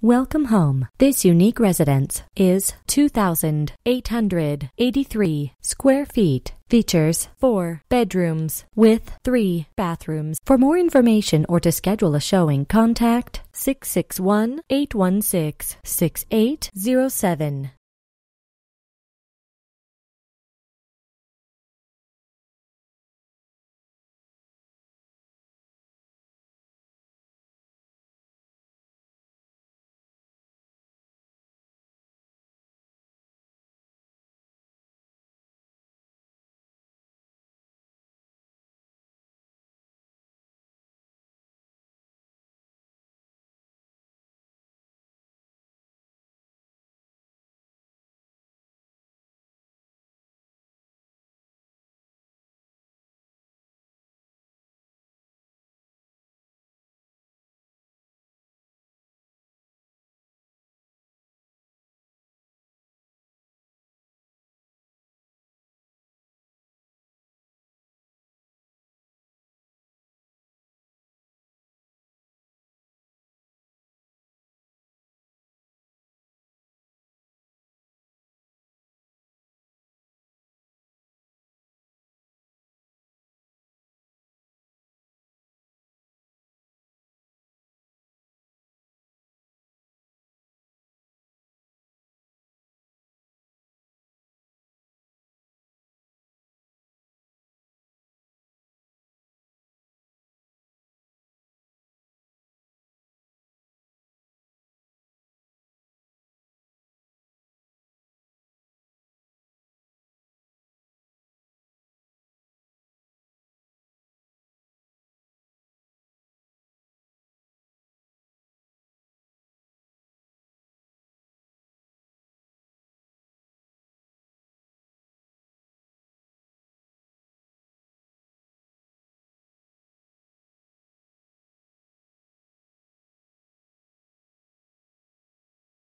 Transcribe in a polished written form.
Welcome home. This unique residence is 2,883 square feet. Features 4 bedrooms with 3 bathrooms. For more information or to schedule a showing, contact 661-816-6807.